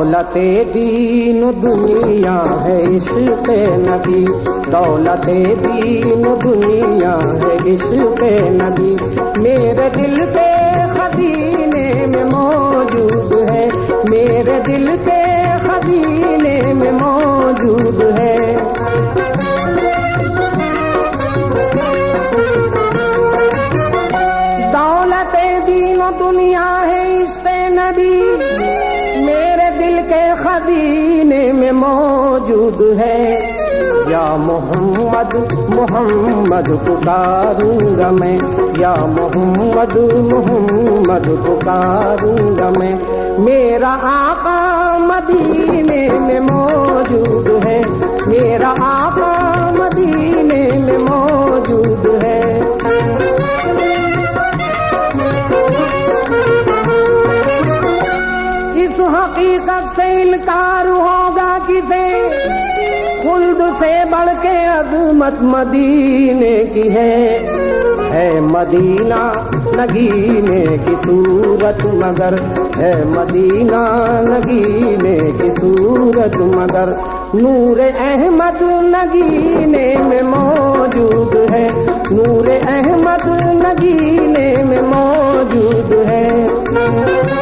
دولت دین و دنیا ہے عشق نبی، دولت دین و دنیا ہے عشق نبی، میرے دل کے خزینے میں موجود ہے، میرے دل کے خزینے میں موجود ہے۔ دولت دین و دنیا ہے عشق نبی، میرے دل کے خزینے میں موجود ہے۔ یا محمد محمد پکاروں گا میں، یا محمد محمد پکاروں گا میں، میرا آقا مدینے میں موجود ہے، میرا آقا مدینے میں موجود ہے۔ اس حقیقت سے انکار ہوگا کسے، خلد سے بڑھ کے عظمت مدینے کی ہے مدینہ نگینے کی صورت مگر، ہے مدینہ نگینے کی صورت مگر، نور احمد نگینے میں موجود ہے، نور احمد نگینے میں موجود ہے۔